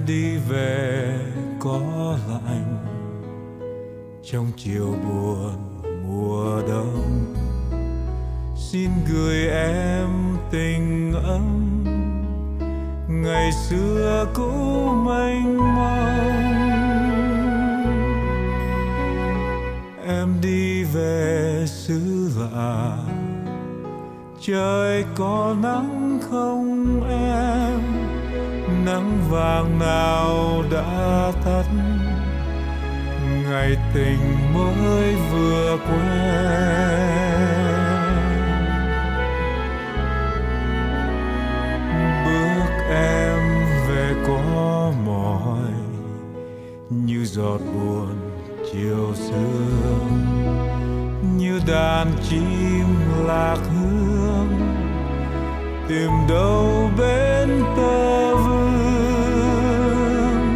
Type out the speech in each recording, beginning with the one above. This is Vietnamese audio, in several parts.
đi về có lạnh trong chiều buồn mùa đông. Xin gửi em tình ấm ngày xưa cũ mênh mông. Em đi về xứ lạ, trời có nắng không em? Nắng vàng nào đã tắt ngày tình mới vừa quen. Bước em về có mỏi như giọt buồn chiều sương, như đàn chim lạc hương tìm đâu bên tơ vương.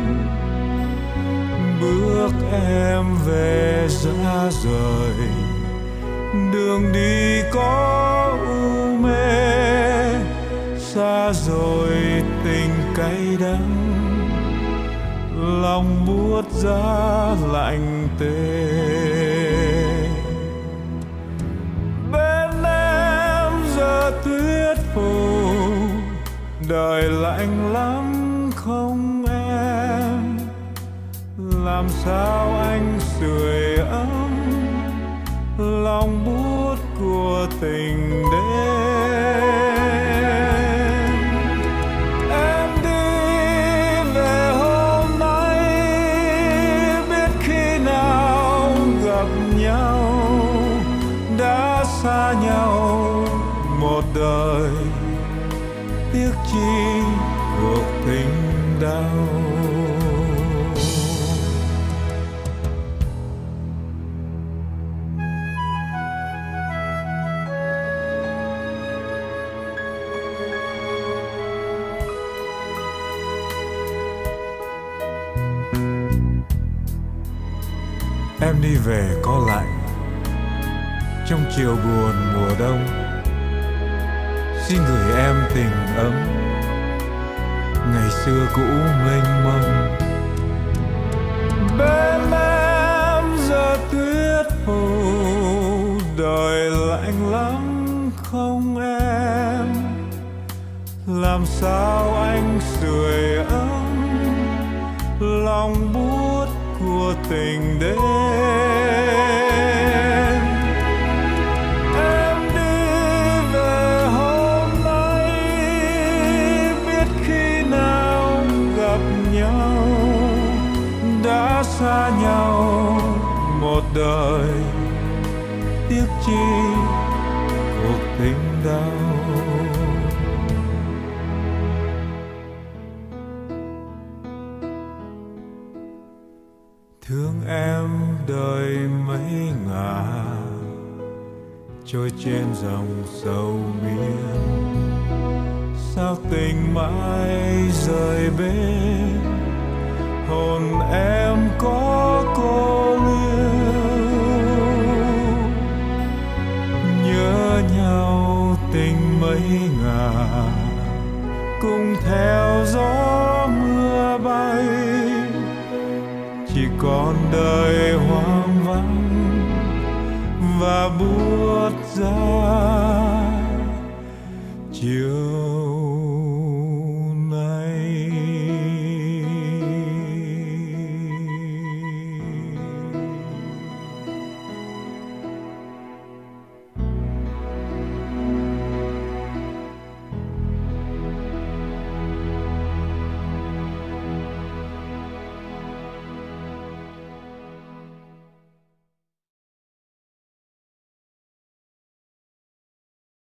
Bước em về ra rời, đường đi có u mê, xa rồi tình cay đắng, lòng buốt giá lạnh tê. Bên em giờ tuyết phủ, đời lạnh lắm không em? Làm sao anh sưởi ấm lòng buốt của tình đêm? Em đi về hôm nay, biết khi nào gặp nhau, đã xa nhau một đời, tiếc chi cuộc tình đau. Em đi về có lạnh trong chiều buồn mùa đông. Xin gửi em tình ấm ngày xưa cũ mênh mông. Bên em giờ tuyết phủ, đời lạnh lắm không em? Làm sao anh sưởi ấm lòng buốt của tình đêm? Em đi về hôm nay, biết khi nào gặp nhau, đã xa nhau một đời, tiếc chi cuộc tình đau. Thương em đời mấy ngả, trôi trên dòng sâu miên. Sao tình mãi rời bên, hồn em có cô liêu. Nhớ nhau tình mấy ngả, cùng theo gió mưa bay. Chỉ còn đời hoang vắng và buốt giá